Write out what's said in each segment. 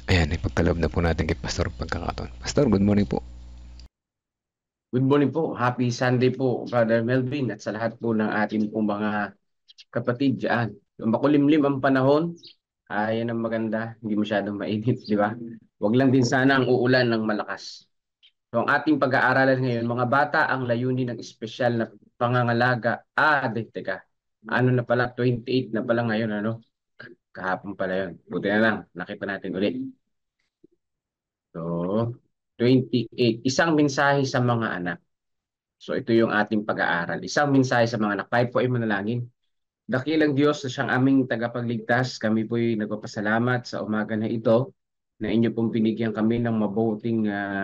Ayan, ipagkaloob na po natin kay Pastor pagkakataon. Pastor, good morning po. Good morning po. Happy Sunday po, Brother Melvin, at sa lahat po ng ating pong mga kapatid dyan. Makulimlim ang panahon, yan ang maganda, hindi masyadong mainit, di ba? Huwag lang din sana ang uulan ng malakas. So, ang ating pag-aaralan ngayon, mga bata, ang layunin ng espesyal na pangangalaga. Teka. Ano na pala, 28 na pala ngayon, ano? Kahapon pala yun. Buti na lang, nakita natin ulit. So, 28. Isang mensahe sa mga anak. So ito yung ating pag-aaral. Isang mensahe sa mga anak. Tayo po ay manalangin. Dakilang Diyos na siyang aming tagapagligtas, kami po ay nagpapasalamat sa umaga na ito na inyo pong binigyan kami ng mabuting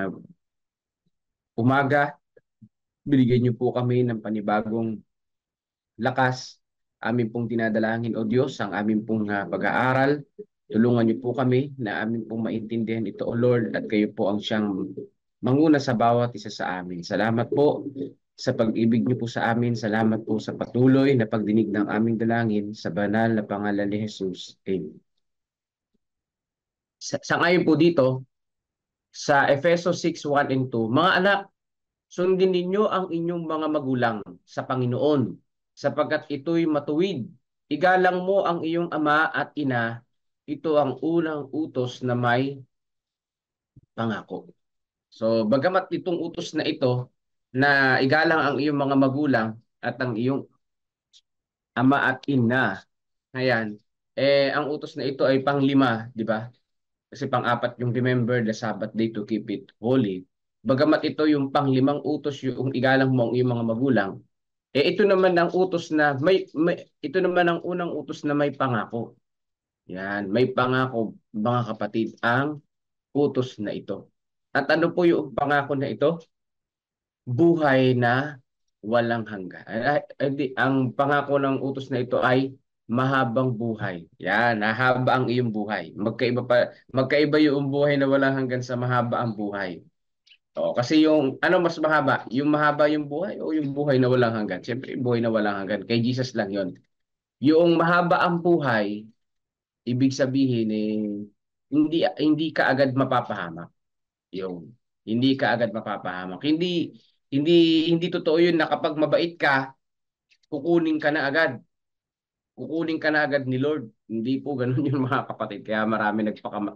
umaga. Binigyan niyo po kami ng panibagong lakas. Amin pong dinadalangin, O Diyos, ang amin pong pag-aaral. Tulungan niyo po kami na amin pong maintindihan ito, O Lord, at kayo po ang siyang manguna sa bawat isa sa amin. Salamat po sa pag-ibig niyo po sa amin. Salamat po sa patuloy na pagdinig ng aming dalangin sa banal na pangalan ni Jesus. Amen. Sa ngayon po dito, sa Efeso 6:1 and 2, mga anak, sundin ninyo ang inyong mga magulang sa Panginoon, sapagkat ito'y matuwid. Igalang mo ang iyong ama at ina. Ito ang unang utos na may pangako. So, bagamat itong utos na ito, na igalang ang iyong mga magulang at ang iyong ama at ina, ayan, ang utos na ito ay panglima, di ba? Kasi pang-apat yung remember the Sabbath day to keep it holy. Bagamat ito yung panglimang utos, yung igalang mo ang iyong mga magulang, ito naman ang utos na ito naman ang unang utos na may pangako. Yan, may pangako, mga kapatid, ang utos na ito. At ano po yung pangako na ito? Buhay na walang hanggan. Ang pangako ng utos na ito ay mahabang buhay. Yan, mahaba ang iyong buhay. Magkaiba yung buhay na walang hanggan sa mahaba ang buhay. Kasi yung ano mas mahaba, yung mahaba yung buhay o yung buhay na walang hanggan? Siyempre, yung buhay na walang hanggan. Kay Jesus lang yon. Yung mahaba ang buhay, ibig sabihin hindi ka agad mapapahamak. Yung hindi ka agad mapapahamak. Hindi totoo yun na kapag mabait ka, kukunin ka na agad. Kukunin ka na agad ni Lord. Hindi po ganun yung mga kapatid. Kaya marami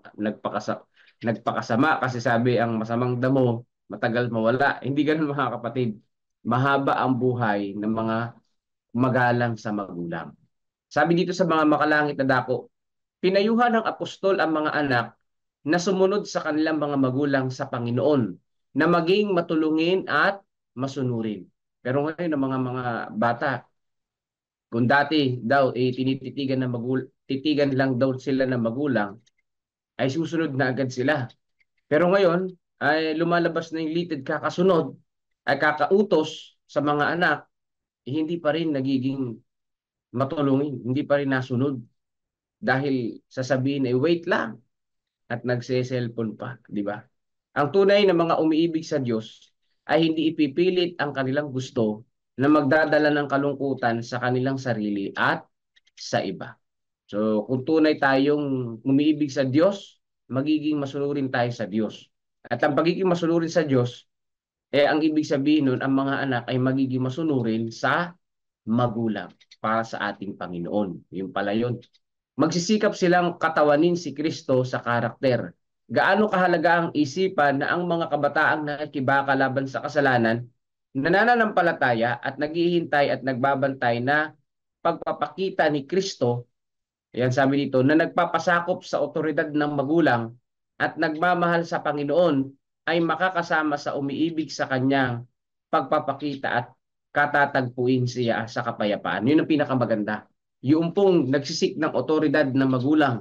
nagpakasama kasi sabi ang masamang damo, matagal mawala. Hindi ganun mga kapatid. Mahaba ang buhay ng mga magalang sa magulang. Sabi dito sa mga makalangit na dako, pinayuhan ng apostol ang mga anak na sumunod sa kanilang mga magulang sa Panginoon, na maging matulungin at masunurin. Pero ngayon, ang mga bata, kung dati daw titigan lang daw sila ng magulang, ay susunod na agad sila. Pero ngayon, ay lumalabas na yung litid kakasunod, ay kakautos sa mga anak, hindi pa rin nagiging matulungin, hindi pa rin nasunod. Dahil sasabihin ay wait lang at nagse-cellphone pa, di ba? Ang tunay na mga umiibig sa Diyos ay hindi ipipilit ang kanilang gusto na magdadala ng kalungkutan sa kanilang sarili at sa iba. So, kung tunay tayong umiibig sa Diyos, magiging masunurin tayo sa Diyos. At ang pagiging masunurin sa Diyos, ang ibig sabihin nun, ang mga anak ay magiging masunurin sa magulang para sa ating Panginoon. Yung pala yun. Magsisikap silang katawanin si Kristo sa karakter. Gaano kahalaga ang isipan na ang mga kabataang nakikibaka laban sa kasalanan, nananampalataya at naghihintay at nagbabantay na pagpapakita ni Kristo, ayan sabi dito, na nagpapasakop sa otoridad ng magulang at nagmamahal sa Panginoon, ay makakasama sa umiibig sa kanyang pagpapakita at katatagpuin siya sa kapayapaan. Yun ang pinakamaganda. Yung pong nagsisik ng otoridad ng magulang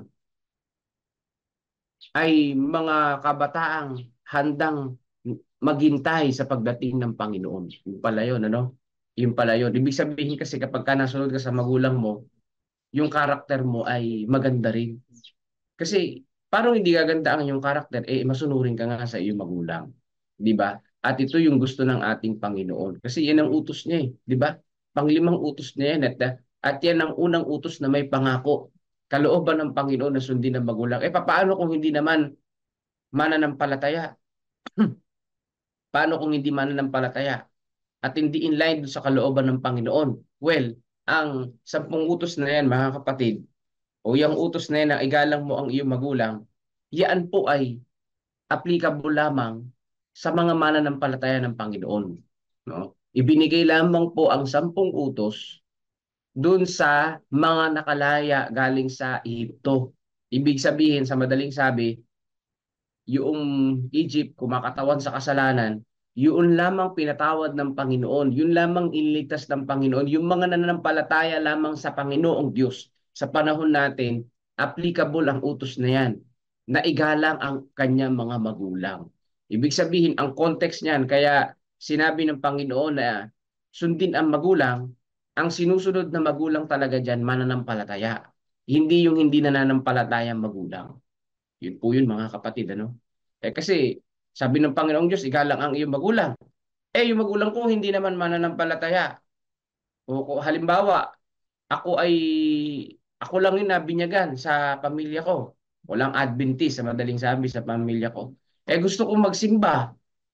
ay mga kabataang handang maghintay sa pagdating ng Panginoon. Yung pala yun, ano? Yung pala yun. Ibig sabihin kasi kapag ka nasunod ka sa magulang mo, yung karakter mo ay maganda rin. Kasi parang hindi gaganda ang iyong karakter, masunurin ka nga sa iyong magulang. Di ba? At ito yung gusto ng ating Panginoon. Kasi yan ang utos niya eh. Di ba? Panglimang utos niya yan. At yan ang unang utos na may pangako. kalooban ng Panginoon na sundin ng magulang. Paano kung hindi naman mananampalataya? Paano kung hindi mananampalataya at hindi in line sa kalooban ng Panginoon? Well, ang 10 utos na yan, mga kapatid, o yung utos na yan na igalang mo ang iyong magulang, yan po ay applicable lamang sa mga mananampalataya ng Panginoon. No? Ibinigay lamang po ang 10 utos dun sa mga nakalaya galing sa Ehipto. Ibig sabihin, sa madaling sabi, yung Egypt kumakatawan sa kasalanan, yun lamang pinatawad ng Panginoon, yun lamang iniligtas ng Panginoon, yung mga nananampalataya lamang sa Panginoong Diyos. Sa panahon natin, applicable ang utos na yan, na igalang ang kanyang mga magulang. Ibig sabihin, ang context niyan, kaya sinabi ng Panginoon na sundin ang magulang, ang sinusunod na magulang talaga dyan, mananampalataya. Hindi yung hindi nananampalataya magulang. Yun po yun, mga kapatid, ano? Kasi sabi ng Panginoong Diyos, igalang ang iyong magulang. Yung magulang ko hindi naman mananampalataya. Halimbawa, ako ay ako lang yung nabinyagan sa pamilya ko. Walang Adventist sa madaling sabi sa pamilya ko. Gusto kong magsimba.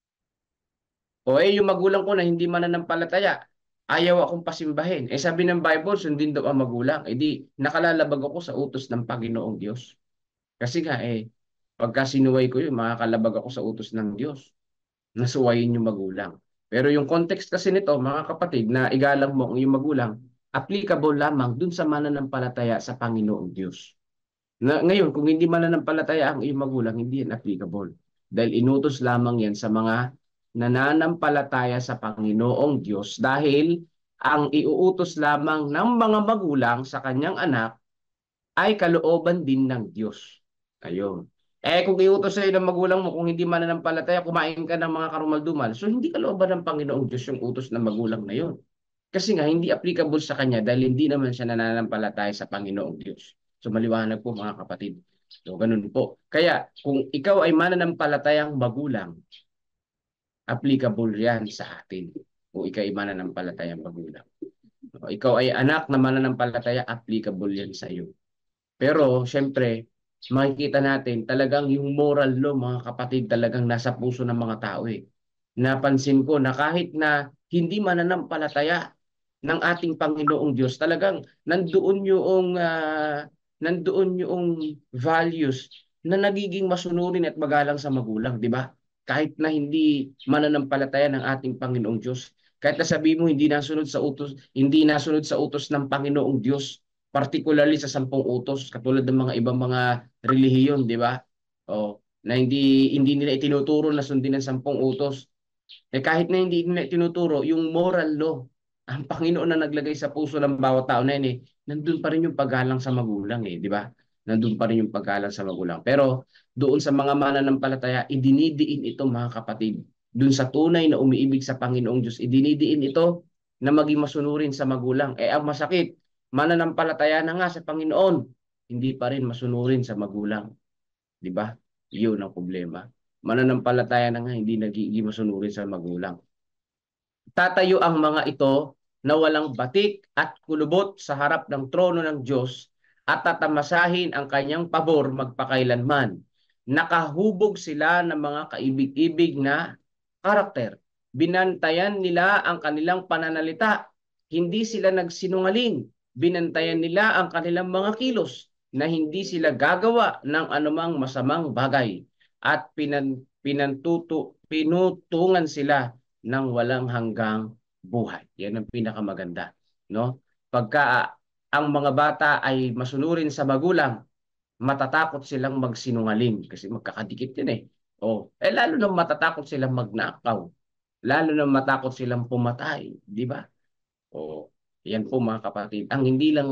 Yung magulang ko na hindi mananampalataya, ayaw akong pasimbahin. Sabi ng Bible, sundin daw ang magulang. Di nakalalabag ako sa utos ng Panginoong Diyos. Kasi nga pagka sinuway ko yun, makakalabag ako sa utos ng Diyos. Nasuwayin yung magulang. Pero yung context kasi nito, mga kapatid, na igalang mo ang iyong magulang, applicable lamang dun sa mananampalataya sa Panginoong Diyos. Ngayon, kung hindi mananampalataya ang iyong magulang, hindi yan applicable. Dahil inutos lamang yan sa mga nananampalataya sa Panginoong Diyos dahil ang iuutos lamang ng mga magulang sa kanyang anak ay kalooban din ng Diyos. Ayun. Kung iutos sa'yo ng magulang mo, kung hindi mananampalataya, kumain ka ng mga karumal-dumal, so hindi kalooban ng Panginoong Diyos yung utos ng magulang na yun. Kasi nga, hindi applicable sa kanya dahil hindi naman siya nananampalataya sa Panginoong Diyos. So maliwanag po, mga kapatid. So ganun po. Kaya kung ikaw ay mananampalatayang magulang, applicable yan sa atin. Kung ikaw ay mananampalatayang magulang. O, ikaw ay anak na mananampalataya, applicable yan sa iyo. Pero, syempre, makikita natin talagang yung moral law, mga kapatid, talagang nasa puso ng mga tao Napansin ko na kahit na hindi mananampalataya ng ating Panginoong Diyos, talagang nandoon yung values na nagiging masunurin at magalang sa magulang, di ba? Kahit na hindi mananampalataya ng ating Panginoong Diyos. Kahit na sabi mo hindi nasunod sa utos ng Panginoong Diyos, particularly sa 10 utos, katulad ng mga ibang mga relihiyon, di ba? Na hindi nila itinuturo na sundin ang 10 utos. Kahit na hindi nila itinuturo, yung moral law, ang Panginoon na naglagay sa puso ng bawat tao na yun nandun pa rin yung paggalang sa magulang di ba? Nandun pa rin yung paggalang sa magulang. Pero doon sa mga mananampalataya, idinidiin ito, mga kapatid. Doon sa tunay na umiibig sa Panginoong Diyos, idinidiin ito na maging masunurin sa magulang. Ang masakit, mananampalataya na nga sa Panginoon, hindi pa rin masunurin sa magulang. Di ba? Yun ang problema. Mananampalataya na nga, hindi nagiging masunurin sa magulang. Tatayo ang mga ito na walang batik at kulubot sa harap ng trono ng Diyos at tatamasahin ang kanyang pabor magpakailanman. Nakahubog sila ng mga kaibig-ibig na karakter. Binantayan nila ang kanilang pananalita. Hindi sila nagsinungaling. Binantayan nila ang kanilang mga kilos na hindi sila gagawa ng anumang masamang bagay. At pinutungan sila ng walang hanggang buhay. Yan ang pinakamaganda, no? Pagka ang mga bata ay masunurin sa magulang, matatakot silang magsinungaling kasi magkakadikit yan lalo na matatakot silang magnakaw. Lalo na matakot silang pumatay, di ba? Yan po, mga kapatid. Ang hindi lang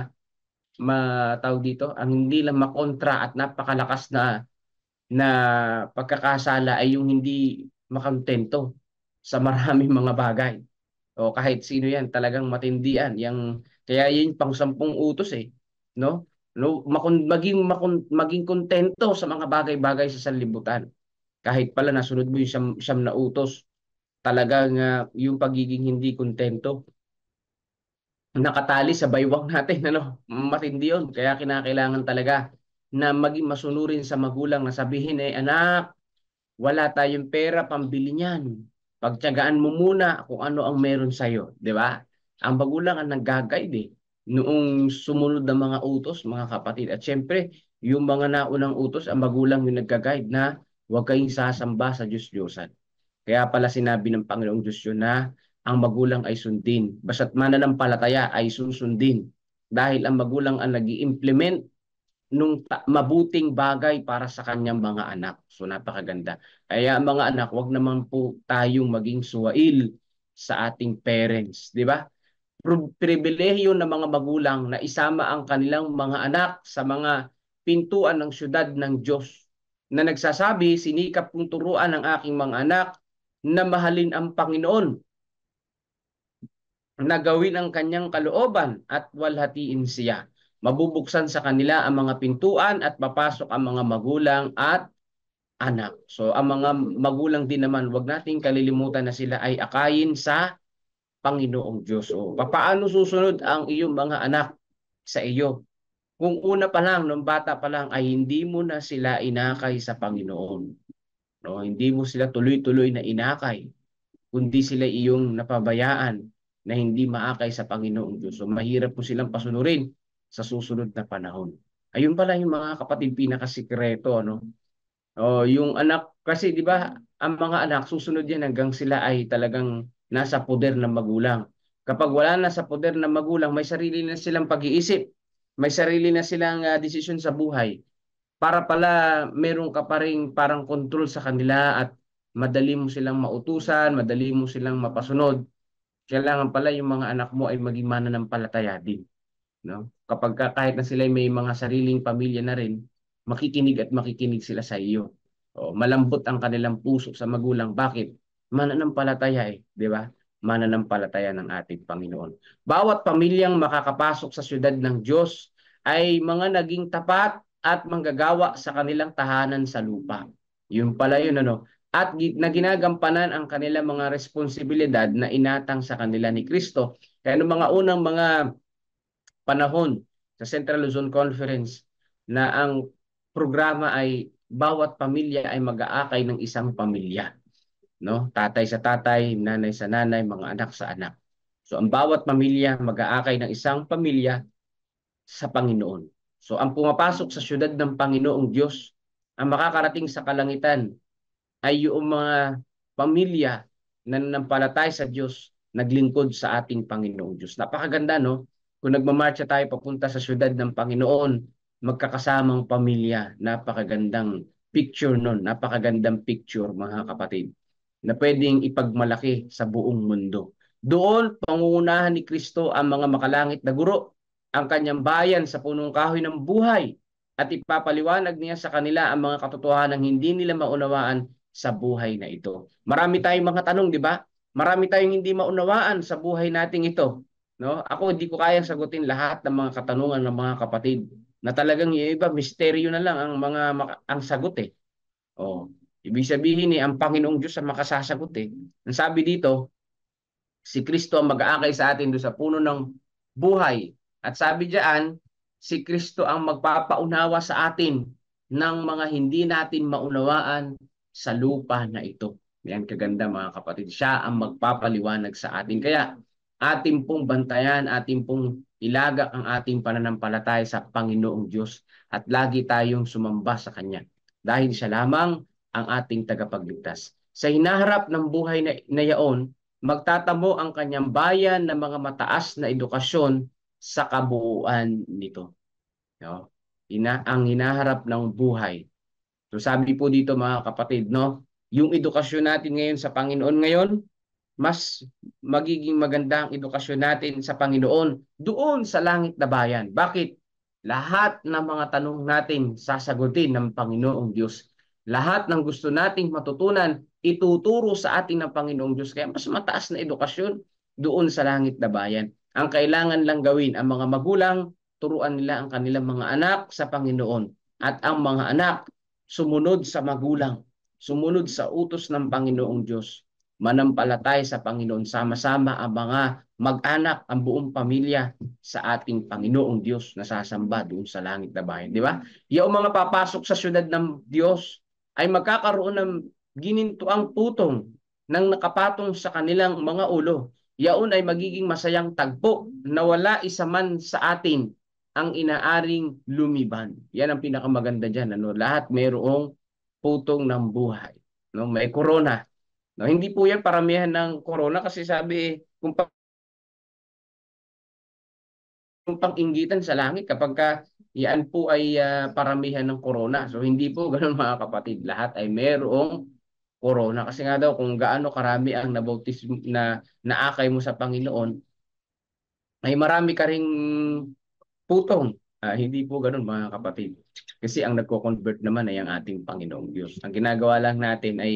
ang hindi lang makontra at napakalakas na pagkakasala ay yung hindi makontento sa maraming mga bagay. Kahit sino yan, talagang matindian. Kaya yun pang 10 utos no? Maging kontento sa mga bagay-bagay sa sanlibutan. Kahit pala nasunod mo yung siyam na utos, talagang yung pagiging hindi kontento nakatali sa baywang natin, ano? Matindi yun. Kaya kinakailangan talaga na maging masunurin sa magulang na sabihin, anak, wala tayong pera pambili niyan. Pagtiyagaan mo muna kung ano ang meron sa'yo. Di ba? Ang magulang ang nag-guide noong sumunod na mga utos, mga kapatid. At syempre, yung mga naunang utos, ang magulang yung nag-guide na huwag kayong sasamba sa Diyos-Diyosan. Kaya pala sinabi ng Panginoong Diyos yun na ang magulang ay sundin. Basta't mananampalataya ay susundin. Dahil ang magulang ang nag-i-implement nung mabuting bagay para sa kanyang mga anak. So napakaganda. Kaya mga anak, wag naman po tayong maging suwail sa ating parents, di ba? Pribilehiyo ng mga magulang na isama ang kanilang mga anak sa mga pintuan ng syudad ng Diyos na nagsasabi, sinikap kong turuan ang aking mga anak na mahalin ang Panginoon, na gawin ang kanyang kalooban at walhatiin siya. Mabubuksan sa kanila ang mga pintuan at papasok ang mga magulang at anak. So ang mga magulang din naman, wag nating kalilimutan na sila ay akayin sa Panginoong Diyos. O paano susunod ang iyong mga anak sa iyo? Kung una pa lang, nung bata pa lang, ay hindi mo na sila inakay sa Panginoon. No, hindi mo sila tuloy-tuloy na inakay, kundi sila iyong napabayaan na hindi maakay sa Panginoong Diyos. So mahirap po silang pasunurin sa susunod na panahon. Ayun pala yung mga kapatid pinakasikreto, no? O, yung anak, kasi di ba, ang mga anak, susunod yan hanggang sila ay talagang nasa poder ng magulang. Kapag wala na sa poder ng magulang, may sarili na silang pag-iisip, may sarili na silang desisyon sa buhay. Para pala meron ka pa rin parang control sa kanila at madali mo silang mautusan, madali mo silang mapasunod. Kailangan pala yung mga anak mo ay maging mananampalataya din. No? Kahit na sila may mga sariling pamilya na rin, makikinig at makikinig sila sa iyo. O, malambot ang kanilang puso sa magulang. Bakit? Mananampalataya di ba? Mananampalataya ng ating Panginoon. Bawat pamilyang makakapasok sa siyudad ng Diyos ay mga naging tapat at manggagawa sa kanilang tahanan sa lupa. Yun pala yun, ano? At na ginagampanan ang kanilang mga responsibilidad na inatang sa kanila ni Kristo. Kaya noong mga unang mga panahon sa Central Luzon Conference na ang programa ay bawat pamilya ay mag-aakay ng isang pamilya, no? Tatay sa tatay, nanay sa nanay, mga anak sa anak. So ang bawat pamilya mag-aakay ng isang pamilya sa Panginoon. So ang pumapasok sa siyudad ng Panginoong Diyos, ang makakarating sa kalangitan ay yung mga pamilya na nanampalataya sa Diyos, naglingkod sa ating Panginoong Diyos. Napakaganda, no? Kung nagmamarcha tayo papunta sa siyudad ng Panginoon, magkakasamang pamilya, napakagandang picture nun, napakagandang picture, mga kapatid, na pwedeng ipagmalaki sa buong mundo. Doon, pangungunahan ni Kristo ang mga makalangit na guro, ang kanyang bayan sa punong kahoy ng buhay, at ipapaliwanag niya sa kanila ang mga katotohanan hindi nila maunawaan sa buhay na ito. Marami tayong mga tanong, di ba? Marami tayong hindi maunawaan sa buhay nating ito. No? Ako hindi ko kayang sagutin lahat ng mga katanungan ng mga kapatid na talagang yung iba misteryo na lang ang sagot Oh, ibig sabihin ang Panginoong Diyos ang makasasagot Ang sabi dito, si Kristo ang mag-aakay sa atin doon sa puno ng buhay. At sabi diyan, si Kristo ang magpapaunawa sa atin ng mga hindi natin maunawaan sa lupa na ito. Yan kaganda mga kapatid. Siya ang magpapaliwanag sa atin. Kaya ating pong bantayan, ating pong ilagak ang ating pananampalataya sa Panginoong Diyos at lagi tayong sumamba sa Kanya. Dahil siya lamang ang ating tagapagligtas. Sa hinaharap ng buhay na yaon, magtatamo ang kanyang bayan ng mga mataas na edukasyon sa kabuuan nito. No? Ang hinaharap ng buhay. So sabi po dito mga kapatid, no, yung edukasyon natin ngayon sa Panginoon ngayon, mas magiging maganda ang edukasyon natin sa Panginoon doon sa langit na bayan. Bakit? Lahat ng mga tanong natin sasagutin ng Panginoong Diyos. Lahat ng gusto nating matutunan, ituturo sa atin ng Panginoong Diyos. Kaya mas mataas na edukasyon doon sa langit na bayan. Ang kailangan lang gawin ang mga magulang, turuan nila ang kanilang mga anak sa Panginoon. At ang mga anak, sumunod sa magulang, sumunod sa utos ng Panginoong Diyos. manampalataya sa Panginoon, sama-sama ang mga mag-anak, ang buong pamilya sa ating Panginoong Diyos na sasamba doon sa langit na bayan. Di ba? Yung mga papasok sa syudad ng Diyos ay magkakaroon ng ginintuang putong ng nakapatong sa kanilang mga ulo. Yaon ay magiging masayang tagpo na wala isa man sa atin ang inaaring lumiban. Yan ang pinakamaganda dyan. Ano? Lahat mayroong putong ng buhay. No? May corona. No, hindi po yan paramihan ng corona kasi sabi kung pang-inggitan sa langit kapag yan po ay paramihan ng corona. So hindi po ganoon mga kapatid. Lahat ay mayroong corona kasi nga daw kung gaano karami ang nabautismo na naakay mo sa Panginoon ay marami ka ring putong. Hindi po ganoon mga kapatid. Kasi ang nagko-convert naman ay ang ating Panginoong Diyos. Ang ginagawa lang natin ay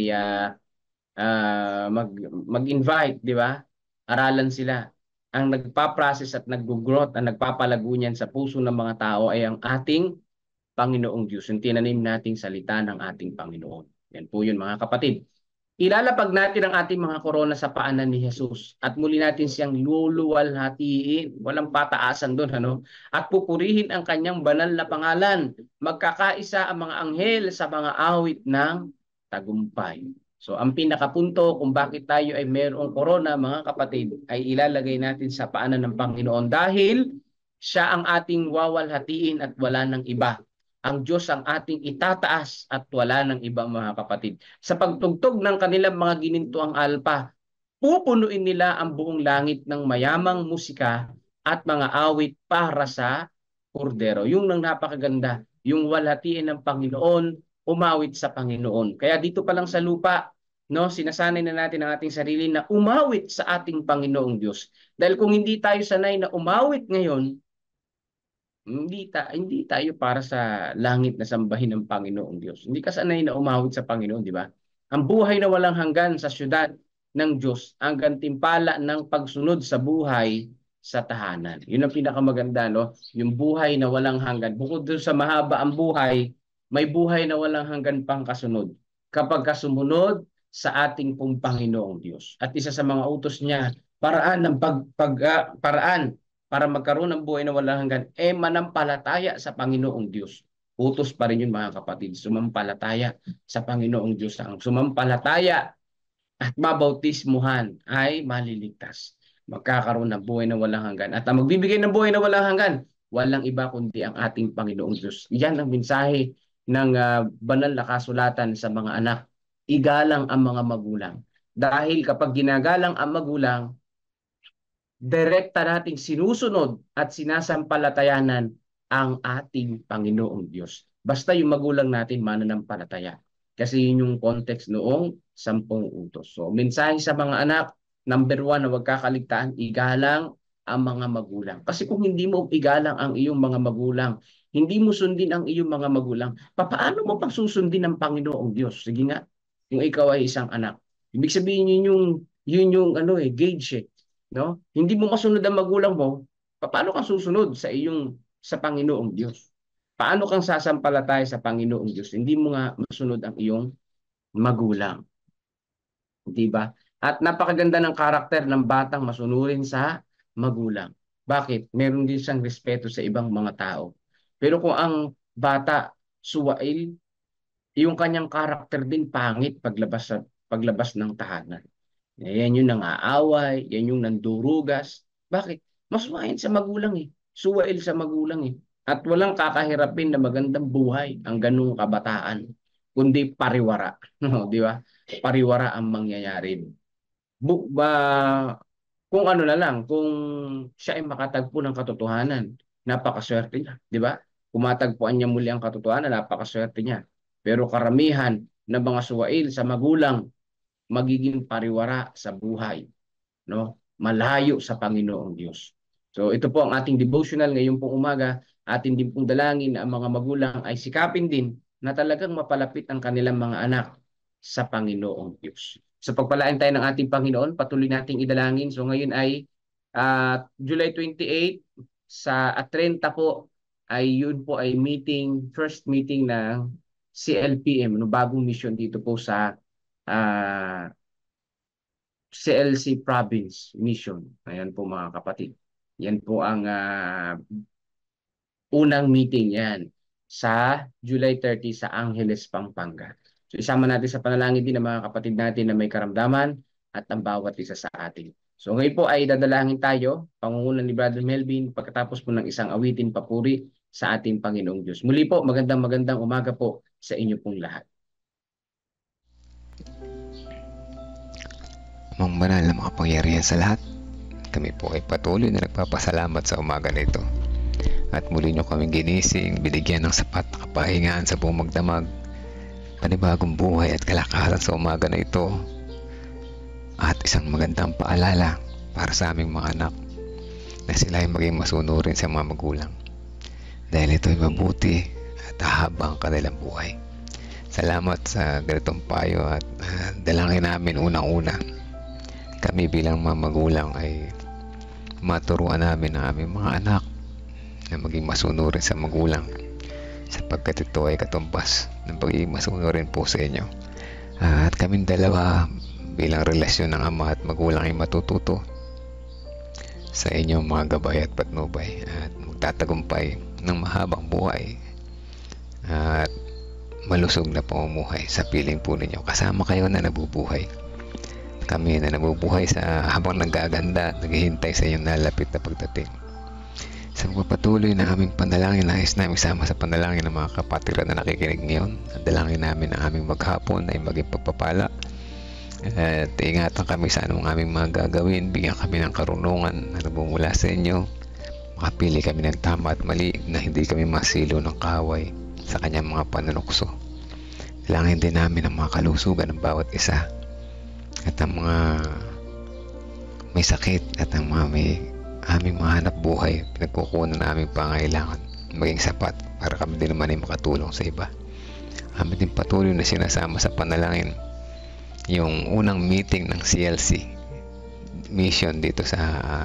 mag-invite, di ba? Aralan sila. Ang nagpa-process at nag-growth, ang nagpapalago niyan sa puso ng mga tao ay ang ating Panginoong Diyos. Yung tinanim nating salita ng ating Panginoon. Yan po yun mga kapatid. Ilalapag natin ang ating mga korona sa paanan ni Jesus at muli natin siyang luluwalhatiin. Walang pataasan doon, ano? At pupurihin ang kanyang banal na pangalan. Magkakaisa ang mga anghel sa mga awit ng tagumpay. So, ang pinakapunto kung bakit tayo ay mayroong korona, mga kapatid, ay ilalagay natin sa paanan ng Panginoon dahil siya ang ating wawalhatiin at wala ng iba. Ang Diyos ang ating itataas at wala ng ibang mga kapatid. Sa pagtugtog ng kanilang mga ginintuang alpa, pupunuin nila ang buong langit ng mayamang musika at mga awit para sa kordero. Yung nang napakaganda, yung walhatiin ng Panginoon, umawit sa Panginoon. Kaya dito pa lang sa lupa, no, sinasanay na natin ang ating sarili na umawit sa ating Panginoong Diyos. Dahil kung hindi tayo sanay na umawit ngayon, hindi tayo para sa langit na sambahin ng Panginoong Diyos. Hindi ka sanay na umawit sa Panginoon, di ba? Ang buhay na walang hanggan sa syudad ng Diyos, ang gantimpala ng pagsunod sa buhay sa tahanan. Yun ang pinakamaganda, no? Yung buhay na walang hanggan. Bukod doon sa mahaba ang buhay, may buhay na walang hanggan pang kasunod. Kapag kasumunod sa ating pong Panginoong Diyos. At isa sa mga utos niya, paraan ng paraan para magkaroon ng buhay na walang hanggan, manampalataya sa Panginoong Diyos. Utos pa rin yun mga kapatid, sumampalataya sa Panginoong Diyos. Ang sumampalataya at mabautismuhan ay maliligtas. Magkakaroon ng buhay na walang hanggan. At ang magbibigay ng buhay na walang hanggan, walang iba kundi ang ating Panginoong Diyos. Yan ang mensahe ng banal na kasulatan sa mga anak. Igalang ang mga magulang. Dahil kapag ginagalang ang magulang, direkta nating sinusunod at sinasampalatayanan ang ating Panginoong Diyos. Basta yung magulang natin mananampalataya. Kasi yun yung context noong 10 utos. So, mensahe sa mga anak, number 1 na huwag kakaligtaan, igalang ang mga magulang. Kasi kung hindi mo igalang ang iyong mga magulang, hindi mo sundin ang iyong mga magulang, paano mo pagsusundin ng Panginoong Diyos? Sige nga, kung ikaw ay isang anak. Ibig sabihin yun yung gauge eh. No? Hindi mo masunod ang magulang mo, paano kang susunod sa Panginoong Diyos? Paano kang sasampalataya sa Panginoong Diyos? Hindi mo nga masunod ang iyong magulang. Di ba? At napakaganda ng karakter ng batang masunurin sa magulang. Bakit? Meron din siyang respeto sa ibang mga tao. Pero kung ang bata suwail, yung kanyang karakter din pangit paglabas ng tahanan. Yan yung nang-aaway, yan yung nandurugas. Bakit? Masuwain sa magulang eh. Suwail sa magulang eh. At walang kakahirapin na magandang buhay ang ganung kabataan, kundi pariwara. No, di ba? Pariwara ang mangyayari. Bu ba, kung ano na lang, kung siya ay makatagpo ng katotohanan, napakaswerte niya, di ba? Kumatagpuan niya muli ang katotohanan, napakaswerte niya. Pero karamihan ng mga suwail sa magulang, magiging pariwara sa buhay, no? Malayo sa Panginoong Diyos. So ito po ang ating devotional ngayon pong umaga. Atin din pong dalangin na ang mga magulang ay sikapin din na talagang mapalapit ang kanilang mga anak sa Panginoong Diyos. So pagpalain tayo ng ating Panginoon, patuloy nating idalangin. So ngayon ay July 28 sa 30 po yun po ay first meeting ng CLPM, no, bagong mission dito po sa CLC Province Mission. Ayan po mga kapatid. Yan po ang unang meeting yan sa July 30 sa Angeles, Pampanga. So isama natin sa panalangin din ng mga kapatid natin na may karamdaman at ang bawat isa sa atin. So ngayon po ay dadalangin tayo, pangungunan ni Brother Melvin, pagkatapos po ng isang awitin papuri sa ating Panginoong Diyos. Muli po, magandang umaga po sa inyo pong lahat. Amang banal na makapangyarihan sa lahat, kami po ay patuloy na nagpapasalamat sa umaga na ito. At muli nyo kaming ginising, binigyan ng sapat na kapahingaan sa buong magdamag, panibagong buhay at kalakasan sa umaga na ito, at isang magandang paalala para sa aming mga anak na sila ay maging masunurin sa mga magulang, dahil ito ay mabuti at hahaba ang kanilang buhay. Salamat sa ganitong payo at dalangin namin unang-una, kami bilang mga magulang ay maturuan namin ang aming mga anak na maging masunurin sa magulang, sapagkat ito ay katumbas ng pagiging masunurin po sa inyo. At kaming dalawa bilang relasyon ng ama at magulang ay matututo sa inyong mga gabay at patnubay at magtatagumpay ng mahabang buhay at malusog na pamumuhay sa piling po ninyo. Kasama kayo na nabubuhay. Kami na nabubuhay sa habang naggaganda, naghihintay sa inyong nalapit na pagdating. Sa pagpapatuloy na aming panalangin, nais namin isama sa panalangin ng mga kapatiran na nakikinig ngayon. At dalangin namin ang aming maghapon ay maging pagpapala. At ingatan kami sa anong aming mga gagawin. Bigyan kami ng karunungan na nabumula sa inyo. Makapili kami ng tama at mali na hindi kami masilo ng kaaway sa kanyang mga panunukso. Dalangin din namin ang mga kalusugan ng bawat isa. At ang mga may sakit at ang mga may aming mga hanap buhay, pinagkukunan na aming pangailangan maging sapat para kami din naman ay makatulong sa iba. Amin din patuloy na sinasama sa panalangin yung unang meeting ng CLC mission dito sa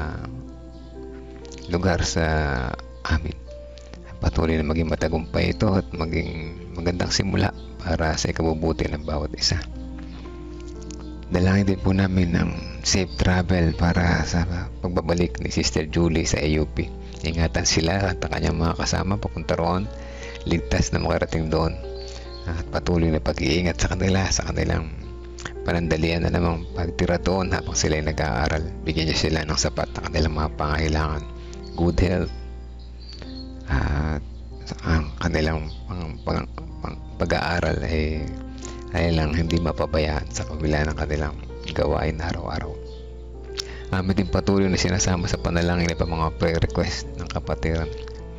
lugar sa amin. Patuloy na maging matagumpay ito at maging magandang simula para sa ikabubuti ng bawat isa. Dalangin din po namin ng safe travel para sa pagbabalik ni Sister Julie sa AUP. Ingatan sila at ang kanyang mga kasama papunta roon, ligtas na makarating doon, at patuloy na pag-iingat sa kanila sa kanilang panandalian na namang pagtira doon habang sila ay nag-aaral. Bigyan niyo sila ng sapat na kanilang mga pangailangan, good health, at ang kanilang pag-aaral ay lang hindi mapabayaan sa kabila ng kanilang gawain araw-araw. Amin din patuloy na sinasama sa panalangin ng mga prayer request ng kapatiran.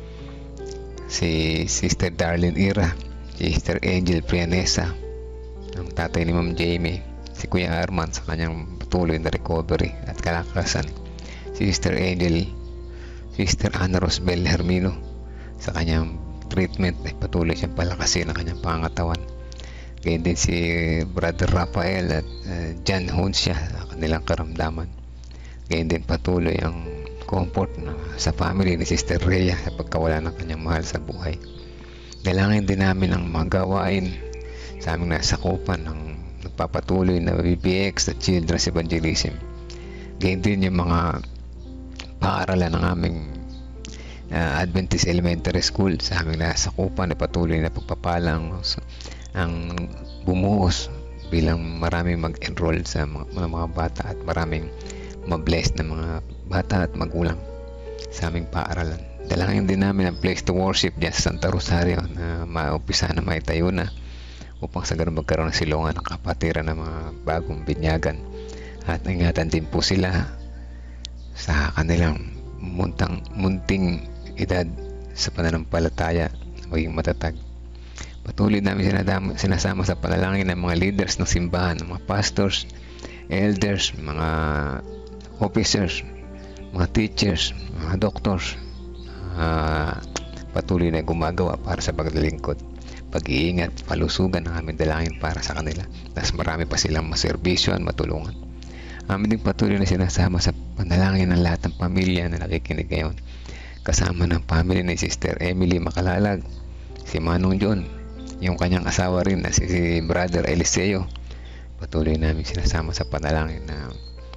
Si Sister Darlene Ira, si Sister Angel Prianesa, ang tatay ni Ma'am Jamie, si Kuya Arman sa kanyang patuloy na recovery at kalakasan, si Sister Angel, Sister Ana Rosbel Hermino sa kanyang treatment ay patuloy siyang palakasin ang kanyang pangatawan. Gayun din si Brother Rafael at John Hunsya sa kanilang karamdaman. Gayun din patuloy ang comfort sa family ni Sister Rhea sa pagkawala ng kanyang mahal sa buhay. Dalangin din namin ang mga gawain sa aming nasakupan ng nagpapatuloy na BBX at Children's Evangelism. Gayun din yung mga paaralan ng aming Adventist Elementary School sa aming nasakupan na patuloy na pagpapalang ang bumuhos bilang maraming mag-enroll sa mga bata at maraming mabless na mga bata at magulang sa aming paaralan. Dalangin din namin ang place to worship dyan sa Santa Rosario na maumpisa na maitayo na upang sa ganun magkaroon ng silungan ng kapatiran ng mga bagong binyagan, at ingatan din po sila sa kanilang munting edad sa pananampalataya maging matatag. Patuloy namin sinasama sa panalangin ng mga leaders ng simbahan, ng mga pastors, elders, mga officers, mga teachers, mga doctors, patuloy na gumagawa para sa paglilingkod, pag-iingat, palusugan ng aming dalangin para sa kanila. Tapos marami pa silang maserbisyo at matulungan. Amin din patuloy na sinasama sa panalangin ng lahat ng pamilya na nakikinig ngayon, kasama ng family ni Sister Emily Makalalag, si Manong John, yung kanyang asawa rin na si Brother Eliseo. Patuloy namin sinasama sa panalangin na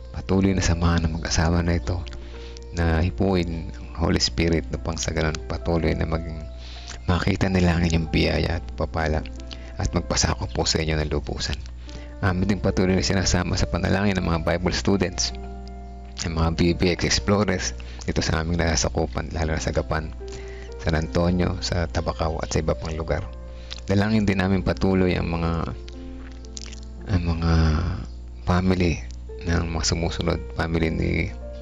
Patuloy na samahan ng mag-asawa na ito na hipuin ang Holy Spirit upang sa ganun patuloy na makita nila ang inyong biyaya at papala at magpasako po sa inyo ng lubusan. Amin din patuloy na sinasama sa panalangin ng mga Bible students, ng mga BBX Explorers dito sa aming nasasakupan, lalo na sa Gapan, San Antonio, sa Tabacao at sa iba pang lugar. Dalangin din namin patuloy ang mga family ng mga sumusunod, family ni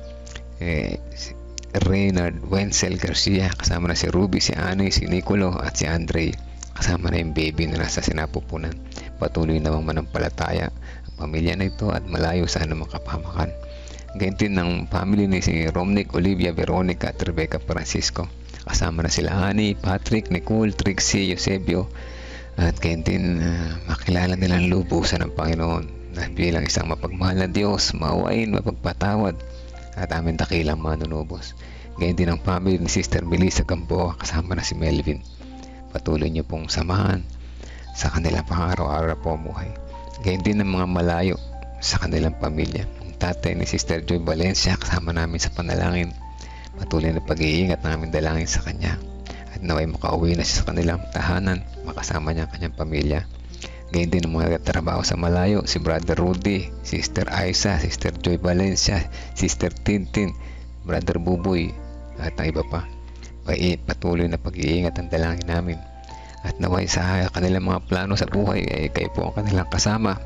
Reynard Wenzel Garcia, kasama na si Ruby, si Annie, si Nicolo at si Andre, kasama na yung baby na nasa sinapupunan. Patuloy namang manampalataya ang pamilya na ito at malayo sa anumang kapahamakan. Ganyan din ng family ni si Romnick, Olivia, Veronica at Rebecca Francisco, kasama na sila Annie, Patrick, Nicole, Trixie, Eusebio, at ganyan din makilala nilang lubusan ng Panginoon na bilang isang mapagmahal na Diyos, maawain, mapagpatawad at aming dakilang manunubos. Ganyan din ang family ni Sister Melissa Gamboa, kasama na si Melvin. Patuloy niyo pong samahan sa kanilang pang-araw-araw na pumuhay. Ganyan din ang mga malayo sa kanilang pamilya. Ang tatay ni Sister Joy Valencia, kasama namin sa panalangin. Patuloy na pag-iingat namin dalangin sa kanya at naway makauwi na siya sa kanilang tahanan, makasama niya ang kanyang pamilya. Ganyan din ang mga trabaho sa malayo, si Brother Rudy, Sister Aiza, Sister Joy Valencia, Sister Tintin, Brother Buboy at ang iba pa. Patuloy na pag-iingat ang dalangin namin at naway sa kanilang mga plano sa buhay ay kayo po ang kanilang kasama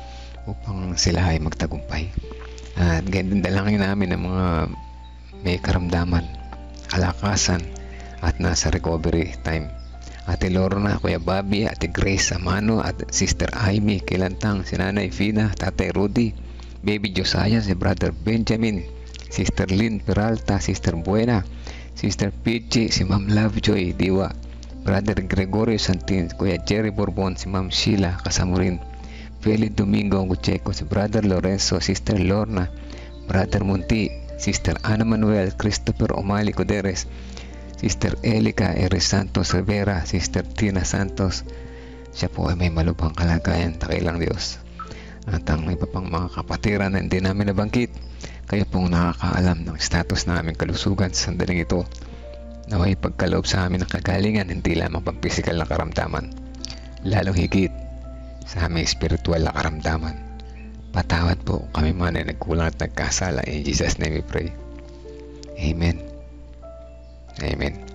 upang sila ay magtagumpay. At ganyan din dalangin namin ang mga may karamdaman, kalakasan at nasa recovery time. Ate Lorna, Kuya Bobby, Ate Grace Amano at Sister Amy Kilantang, si Nanay Fina, Tatay Rudy, Baby Josiah, si Brother Benjamin, Sister Lynn Peralta, Sister Buena, Sister Pichi, si Ma'am Lovejoy Diwa, Brother Gregorio Santin, Kuya Jerry Bourbon, si Ma'am Sheila, kasama rin Feli Domingo Gucheco, si Brother Lorenzo, Sister Lorna, Brother Munti, Sister Ana Manuel, Christopher O'Malley Coderes, Sister Elica Eres Santos Rivera, Sister Tina Santos. Siya po ay may malubhang kalagayan, dakilang Diyos. At ang iba pang mga kapatiran na hindi namin nabanggit, kayo pong nakakaalam ng status na aming kalusugan sa sandaling ito. Naway pagkaloob sa amin ng kagalingan, hindi lamang pang physical na karamdaman, lalong higit sa aming spiritual na karamdaman. Patawad po kami man ay nagkulang at nagkasala. In Jesus' name we pray. Amen. Amen.